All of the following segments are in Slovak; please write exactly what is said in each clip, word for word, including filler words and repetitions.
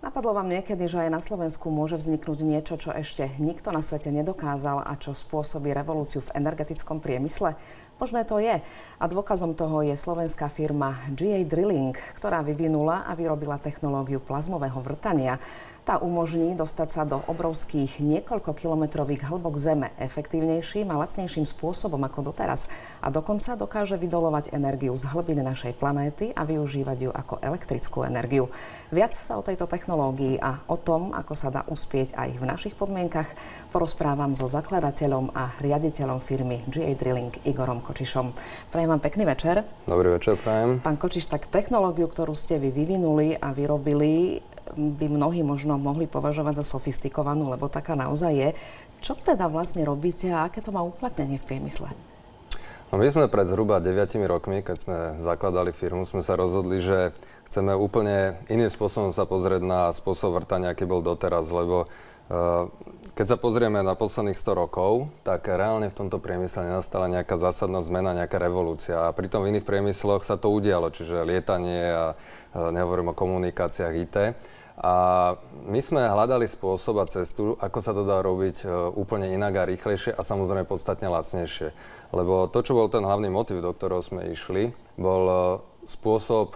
Napadlo vám niekedy, že aj na Slovensku môže vzniknúť niečo, čo ešte nikto na svete nedokázal a čo spôsobí revolúciu v energetickom priemysle? Možné to je. A dôkazom toho je slovenská firma G A Drilling, ktorá vyvinula a vyrobila technológiu plazmového vrtania. Tá umožní dostať sa do obrovských niekoľkokilometrových hĺbok Zeme efektívnejším a lacnejším spôsobom ako doteraz. A dokonca dokáže vydoľovať energiu z hlbín našej planéty a využívať ju ako elektrickú energiu. Viac sa o tejto technológii a o tom, ako sa dá uspieť aj v našich podmienkach, porozprávam so zakladateľom a riaditeľom firmy G A Drilling Igorom Kočišom. Prajem vám pekný večer. Dobrý večer, prajem. Pán Kočiš, tak technológiu, ktorú ste vy vyvinuli a vyrobili, by mnohí možno mohli považovať za sofistikovanú, lebo taká naozaj je. Čo teda vlastne robíte a aké to má uplatnenie v priemysle? No my sme pred zhruba deviatimi rokmi, keď sme zakladali firmu, sme sa rozhodli, že chceme úplne iným spôsobom sa pozrieť na spôsob vrtania, aký bol doteraz, lebo uh, keď sa pozrieme na posledných sto rokov, tak reálne v tomto priemysle nenastala nejaká zásadná zmena, nejaká revolúcia. A pritom v iných priemysloch sa to udialo, čiže lietanie a uh, nehovorím o komunikáciách í té. A my sme hľadali spôsob a cestu, ako sa to dá robiť úplne inak a rýchlejšie a samozrejme podstatne lacnejšie. Lebo to, čo bol ten hlavný motiv, do ktorého sme išli, bol spôsob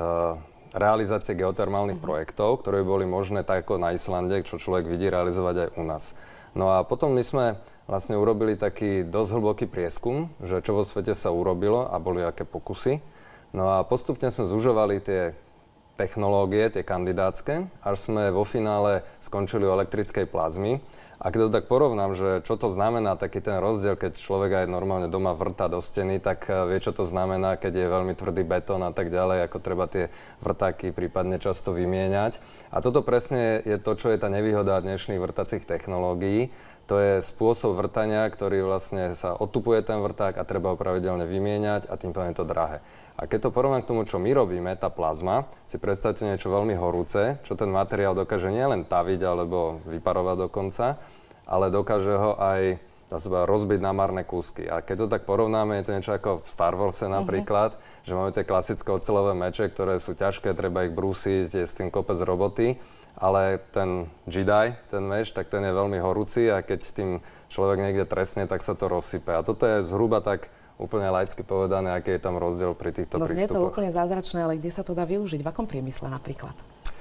realizácie geothermálnych mm-hmm. projektov, ktoré boli možné tak ako na Islande, čo človek vidí realizovať aj u nás. No a potom my sme vlastne urobili taký dosť hlboký prieskum, že čo vo svete sa urobilo a boli aké pokusy. No a postupne sme zužovali tie technológie, tie kandidátske, až sme vo finále skončili u elektrickej plazmy. A keď to tak porovnám, že čo to znamená, taký ten rozdiel, keď človek aj normálne doma vrtá do steny, tak vie, čo to znamená, keď je veľmi tvrdý betón a tak ďalej, ako treba tie vrtáky prípadne často vymieňať. A toto presne je to, čo je tá nevýhoda dnešných vrtacích technológií. To je spôsob vrtania, ktorý vlastne sa odtupuje ten vrták a treba ho pravidelne vymieňať a tým pádom je to drahé. A keď to porovnám k tomu, čo my robíme, tá plazma, si predstavte niečo veľmi horúce, čo ten materiál dokáže nielen taviť alebo vyparovať dokonca, ale dokáže ho aj dá sa rozbiť na marné kúsky. A keď to tak porovnáme, je to niečo ako v Star Warse napríklad, mm-hmm. že máme tie klasické oceľové meče, ktoré sú ťažké, treba ich brúsiť, je s tým kopec roboty. Ale ten Jedi, ten meš, tak ten je veľmi horúci a keď tým človek niekde trestne, tak sa to rozsype. A toto je zhruba tak úplne laicky povedané, aký je tam rozdiel pri týchto no, prístupoch. Znie to úplne zázračné, ale kde sa to dá využiť? V akom priemysle napríklad?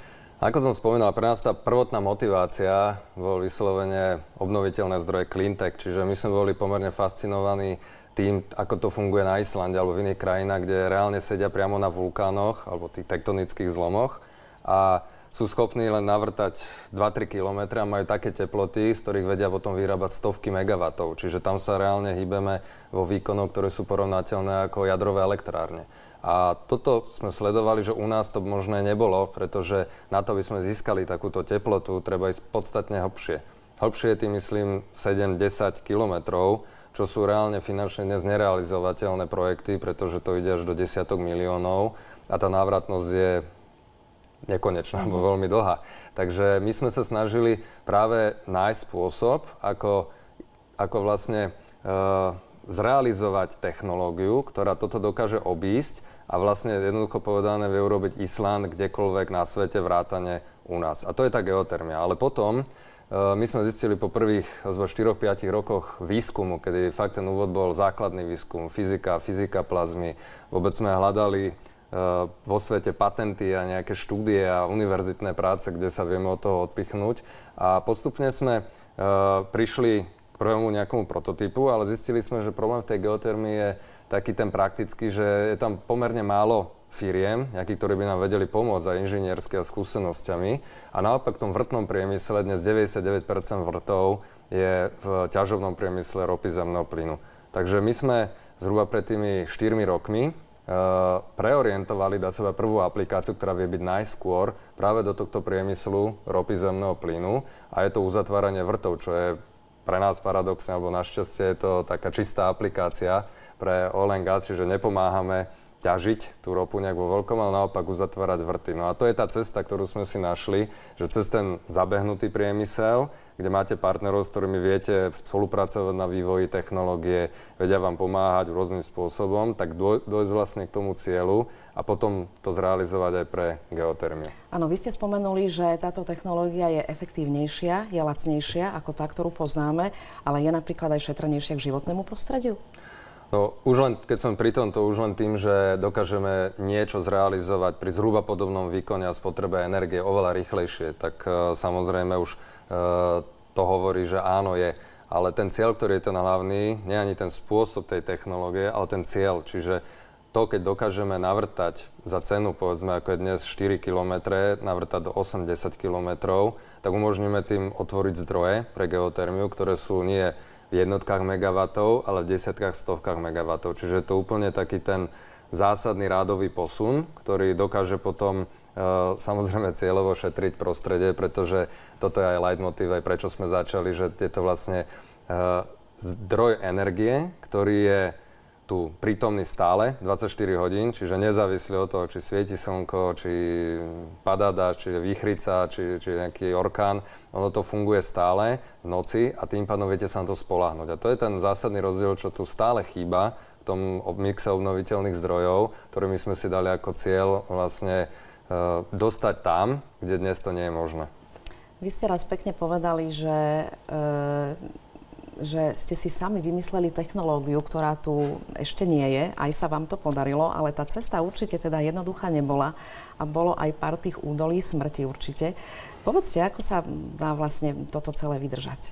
Ako som spomínal, pre nás tá prvotná motivácia bol vyslovene obnoviteľné zdroje clean tech, čiže my sme boli pomerne fascinovaní tým, ako to funguje na Islande alebo v iných krajinách, kde reálne sedia priamo na vulkánoch alebo tých tektonických zlomoch a sú schopní len navrtať dva tri kilometre a majú také teploty, z ktorých vedia potom vyrábať stovky megawatov. Čiže tam sa reálne hýbeme vo výkonoch, ktoré sú porovnateľné ako jadrové elektrárne. A toto sme sledovali, že u nás to možné nebolo, pretože na to by sme získali takúto teplotu, treba ísť podstatne hlbšie. Hlbšie tým myslím sedem desať kilometrov, čo sú reálne finančne dnes nerealizovateľné projekty, pretože to ide až do desiatok miliónov a tá návratnosť je nekonečná, alebo veľmi dlhá. Takže my sme sa snažili práve nájsť spôsob, ako, ako vlastne e, zrealizovať technológiu, ktorá toto dokáže obísť a vlastne jednoducho povedané vie urobiť Island kdekoľvek na svete vrátane u nás. A to je tá geotermia. Ale potom e, my sme zistili po prvých štyri päť rokoch výskumu, kedy fakt ten úvod bol základný výskum, fyzika, fyzika plazmy. Vôbec sme hľadali vo svete patenty a nejaké štúdie a univerzitné práce, kde sa vieme od toho odpichnúť. A postupne sme uh, prišli k prvému nejakomu prototypu, ale zistili sme, že problém v tej geotermii je taký ten praktický, že je tam pomerne málo firiem, nejakí, ktorí by nám vedeli pomôcť aj inžiniersky a skúsenosťami. A naopak v tom vrtnom priemysle dnes deväťdesiatdeväť percent vrtov je v ťažobnom priemysle ropy zemného plynu. Takže my sme zhruba pred tými štyrmi rokmi Uh, preorientovali do seba prvú aplikáciu, ktorá vie byť najskôr práve do tohto priemyslu ropy zemného plynu a je to uzatváranie vrtov, čo je pre nás paradoxne, alebo našťastie je to taká čistá aplikácia pre oil and gas, čiže nepomáhame ťažiť tú ropu nejak vo veľkom, ale naopak uzatvárať vrty. No a to je tá cesta, ktorú sme si našli, že cez ten zabehnutý priemysel, kde máte partnerov, s ktorými viete spolupracovať na vývoji technológie, vedia vám pomáhať rôznym spôsobom, tak dôjsť vlastne k tomu cieľu a potom to zrealizovať aj pre geotermiu. Áno, vy ste spomenuli, že táto technológia je efektívnejšia, je lacnejšia ako tá, ktorú poznáme, ale je napríklad aj šetrnejšia k životnému prostrediu? No, už len, keď som pri tom, to už len tým, že dokážeme niečo zrealizovať pri zhruba podobnom výkone a spotrebe energie oveľa rýchlejšie, tak uh, samozrejme už uh, to hovorí, že áno je. Ale ten cieľ, ktorý je ten hlavný, nie ani ten spôsob tej technológie, ale ten cieľ. Čiže to, keď dokážeme navrtať za cenu, povedzme, ako je dnes štyri kilometre, navrtať do osem až desať kilometrov, tak umožníme tým otvoriť zdroje pre geotermiu, ktoré sú nie v jednotkách megawatov, ale v desiatkách, stovkách megawatov. Čiže je to úplne taký ten zásadný rádový posun, ktorý dokáže potom e, samozrejme cieľovo šetriť prostredie, pretože toto je aj leitmotív, aj prečo sme začali, že je to vlastne e, zdroj energie, ktorý je tu prítomný stále dvadsaťštyri hodín, čiže nezávislí od toho, či svieti slnko, či padá dážď, či je výchrica, či, či nejaký orkán. Ono to funguje stále v noci a tým pádom viete sa na to spoľahnúť. A to je ten zásadný rozdiel, čo tu stále chýba v tom mixe obnoviteľných zdrojov, ktorými sme si dali ako cieľ vlastne e, dostať tam, kde dnes to nie je možné. Vy ste raz pekne povedali, že e, že ste si sami vymysleli technológiu, ktorá tu ešte nie je, aj sa vám to podarilo, ale tá cesta určite teda jednoduchá nebola a bolo aj pár tých údolí smrti určite. Povedzte, ako sa dá vlastne toto celé vydržať?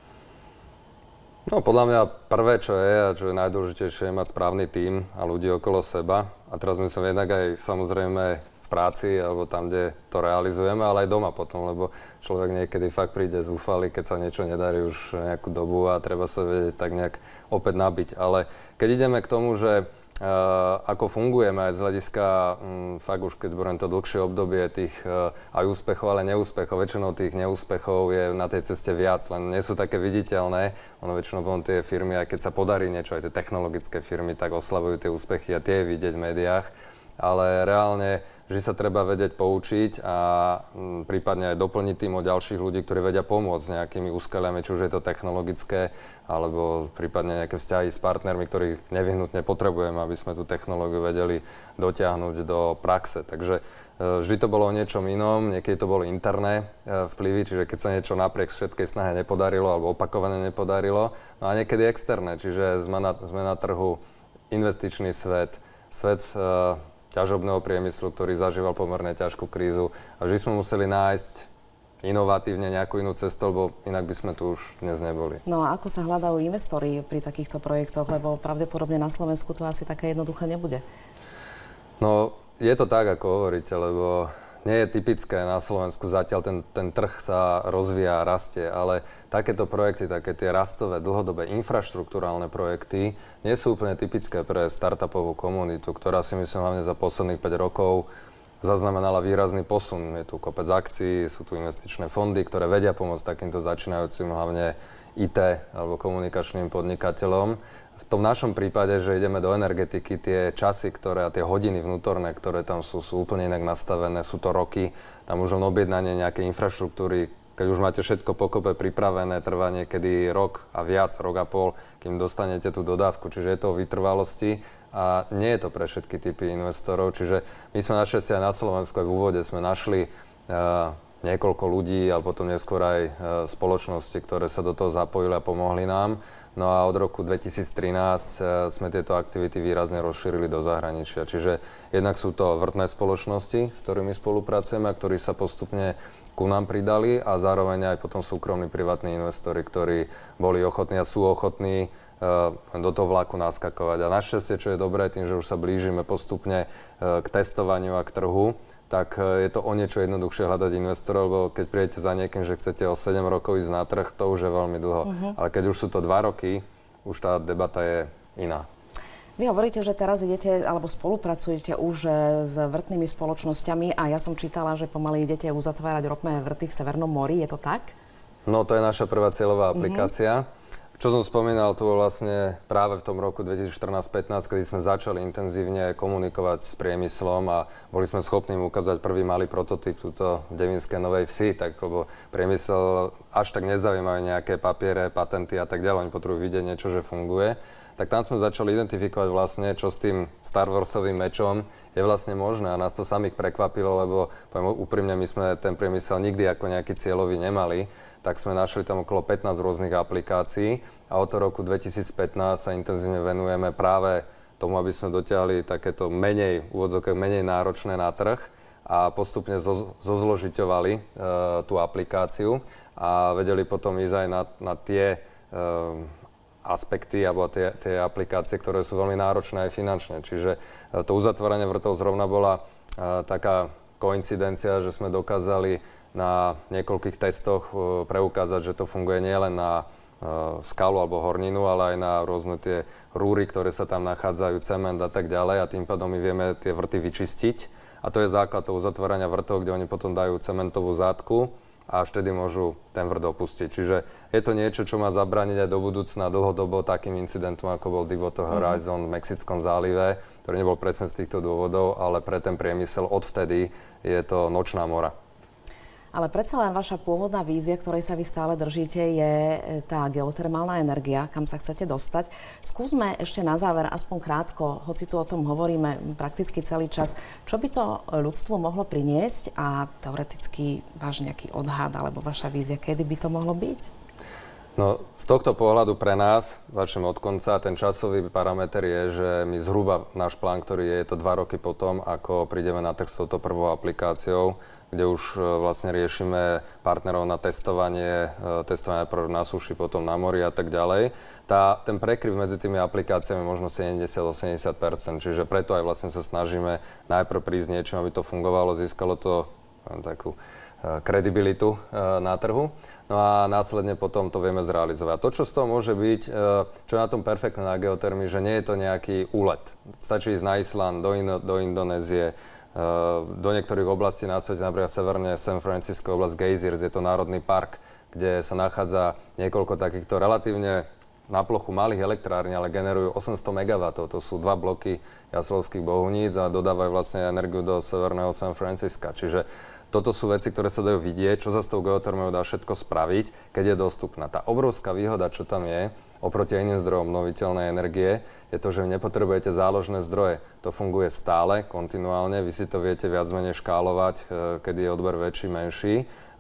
No podľa mňa prvé, čo je a čo je najdôležitejšie, je mať správny tím a ľudí okolo seba. A teraz myslím jednak aj samozrejme práci, alebo tam, kde to realizujeme, ale aj doma potom, lebo človek niekedy fakt príde zúfalý, keď sa niečo nedarí už nejakú dobu a treba sa vedieť tak nejak opäť nabiť. Ale keď ideme k tomu, že uh, ako fungujeme aj z hľadiska, um, fakt už keď budem to dlhšie obdobie tých uh, aj úspechov, ale neúspechov, väčšinou tých neúspechov je na tej ceste viac, len nie sú také viditeľné. Ono väčšinou potom tie firmy, aj keď sa podarí niečo, aj tie technologické firmy, tak oslavujú tie úspechy a tie vidieť v médiách. Ale reálne vždy sa treba vedieť poučiť a m, prípadne aj doplniť tým o ďalších ľudí, ktorí vedia pomôcť s nejakými úskaliami, či už je to technologické, alebo prípadne nejaké vzťahy s partnermi, ktorých nevyhnutne potrebujeme, aby sme tú technológiu vedeli dotiahnuť do praxe. Takže e, vždy to bolo o niečom inom, niekedy to boli interné e, vplyvy, čiže keď sa niečo napriek všetkej snahe nepodarilo alebo opakovane nepodarilo, no a niekedy externé, čiže sme na, sme na trhu investičný svet, svet e, ťažobného priemyslu, ktorý zažíval pomerne ťažkú krízu a vždy sme museli nájsť inovatívne nejakú inú cestu, lebo inak by sme tu už dnes neboli. No a ako sa hľadajú investori pri takýchto projektoch, lebo pravdepodobne na Slovensku to asi také jednoduché nebude? No, je to tak, ako hovoríte, lebo nie je typické na Slovensku, zatiaľ ten, ten trh sa rozvíja a rastie, ale takéto projekty, také tie rastové, dlhodobé infraštruktúrálne projekty nie sú úplne typické pre startupovú komunitu, ktorá si myslím hlavne za posledných päť rokov zaznamenala výrazný posun. Je tu kopec akcií, sú tu investičné fondy, ktoré vedia pomôcť takýmto začínajúcim, hlavne í té alebo komunikačným podnikateľom. V tom našom prípade, že ideme do energetiky, tie časy, ktoré a tie hodiny vnútorné, ktoré tam sú, sú úplne inak nastavené, sú to roky. Tam už len objednanie nejakej infraštruktúry, keď už máte všetko pokope pripravené, trvá niekedy rok a viac, rok a pol, kým dostanete tú dodávku. Čiže je to o vytrvalosti a nie je to pre všetky typy investorov. Čiže my sme našťastie aj na Slovensku, aj v úvode sme našli uh, niekoľko ľudí, ale potom neskôr aj uh, spoločnosti, ktoré sa do toho zapojili a pomohli nám. No a od roku dvetisíctrinásť sme tieto aktivity výrazne rozšírili do zahraničia. Čiže jednak sú to vrtné spoločnosti, s ktorými spolupracujeme a ktorí sa postupne ku nám pridali a zároveň aj potom súkromní privátni investori, ktorí boli ochotní a sú ochotní uh, do toho vlaku naskakovať. A našťastie, čo je dobré, tým, že už sa blížime postupne uh, k testovaniu a k trhu, tak je to o niečo jednoduchšie hľadať investorov, lebo keď prídete za niekým, že chcete o sedem rokov ísť na trh, to už je veľmi dlho. Uh-huh. Ale keď už sú to dva roky, už tá debata je iná. Vy hovoríte, že teraz idete alebo spolupracujete už s vrtnými spoločnosťami a ja som čítala, že pomaly idete uzatvárať ropné vrty v Severnom mori. Je to tak? No, to je naša prvá cieľová aplikácia. Uh-huh. Čo som spomínal, to bolo vlastne práve v tom roku dvetisícštrnásť pätnásť, kedy sme začali intenzívne komunikovať s priemyslom a boli sme schopní im ukázať prvý malý prototyp túto v Devínskej Novej Vsi, tak lebo priemysel až tak nezaujímajú nejaké papiere, patenty a tak ďalej, oni potrebujú vidieť niečo, že funguje. Tak tam sme začali identifikovať vlastne, čo s tým Star Warsovým mečom je vlastne možné a nás to samých prekvapilo, lebo poviem úprimne, my sme ten priemysel nikdy ako nejaký cieľový nemali, tak sme našli tam okolo pätnásť rôznych aplikácií a od roku dvetisícpätnásť sa intenzívne venujeme práve tomu, aby sme dotiahli takéto menej, úvodzovkách menej náročné na trh a postupne zo, zozložiťovali e, tú aplikáciu a vedeli potom ísť aj na, na tie e, aspekty alebo tie, tie aplikácie, ktoré sú veľmi náročné aj finančne. Čiže e, to uzatváranie vrtov zrovna bola e, taká koincidencia, že sme dokázali na niekoľkých testoch preukázať, že to funguje nielen na skalu alebo horninu, ale aj na rôzne tie rúry, ktoré sa tam nachádzajú, cement a tak ďalej a tým pádom my vieme tie vrty vyčistiť. A to je základ toho uzatvárania vrtov, kde oni potom dajú cementovú zátku a až vtedy môžu ten vrt opustiť. Čiže je to niečo, čo má zabrániť aj do budúcna dlhodobo takým incidentom, ako bol Deepwater Horizon v Mexickom zálive, ktorý nebol presne z týchto dôvodov, ale pre ten priemysel odvtedy je to nočná mora. Ale predsa len vaša pôvodná vízia, ktorej sa vy stále držíte, je tá geotermálna energia, kam sa chcete dostať. Skúsme ešte na záver, aspoň krátko, hoci tu o tom hovoríme prakticky celý čas, čo by to ľudstvu mohlo priniesť a teoreticky váš nejaký odhad alebo vaša vízia, kedy by to mohlo byť? No, z tohto pohľadu pre nás, začnem od konca, ten časový parameter je, že my zhruba náš plán, ktorý je, je to dva roky potom, ako prídeme na trh s touto prvou aplikáciou, kde už vlastne riešime partnerov na testovanie, testovanie na suši, potom na mori a tak ďalej. Tá, ten prekryv medzi tými aplikáciami je možno sedemdesiat až osemdesiat percent, čiže preto aj vlastne sa snažíme najprv prísť niečím, aby to fungovalo, získalo to takú kredibilitu na trhu. No a následne potom to vieme zrealizovať. To, čo z toho môže byť, čo je na tom perfektné na geotermii, že nie je to nejaký úlet. Stačí ísť na Island, do, Indo- do Indonézie, do niektorých oblastí na svete, napríklad severne San Francisco, oblasť Geysers, je to národný park, kde sa nachádza niekoľko takýchto relatívne na plochu malých elektrární, ale generujú osemsto megawattov. To sú dva bloky Jaslovských Bohuníc a dodávajú vlastne energiu do severného San Francisca. Čiže toto sú veci, ktoré sa dajú vidieť, čo sa s tou geotermiou dá všetko spraviť, keď je dostupná. Tá obrovská výhoda, čo tam je, oproti iným zdrojom obnoviteľnej energie, je to, že nepotrebujete záložné zdroje. To funguje stále, kontinuálne, vy si to viete viac menej škálovať, kedy je odber väčší, menší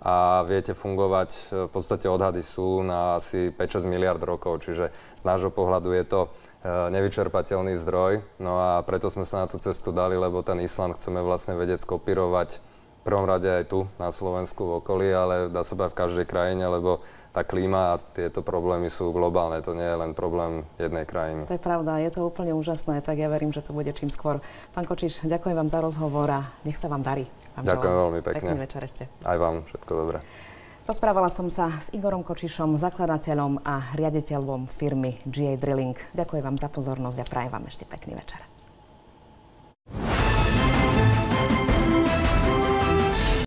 a viete fungovať, v podstate odhady sú na asi päť až šesť miliárd rokov, čiže z nášho pohľadu je to nevyčerpateľný zdroj. No a preto sme sa na tú cestu dali, lebo ten Island chceme vlastne vedieť skopírovať v prvom rade aj tu na Slovensku v okolí, ale dá sa povedať v každej krajine, lebo tá klíma a tieto problémy sú globálne, to nie je len problém jednej krajiny. To je pravda, je to úplne úžasné, tak ja verím, že to bude čím skôr. Pán Kocis, ďakujem vám za rozhovor a nech sa vám darí. Vám ďakujem veľmi pekne. Pekný večer ešte. Aj vám, všetko dobré. Rozprávala som sa s Igorom Kočišom, zakladateľom a riaditeľom firmy gé á Drilling. Ďakujem vám za pozornosť a prajem vám ešte pekný večer.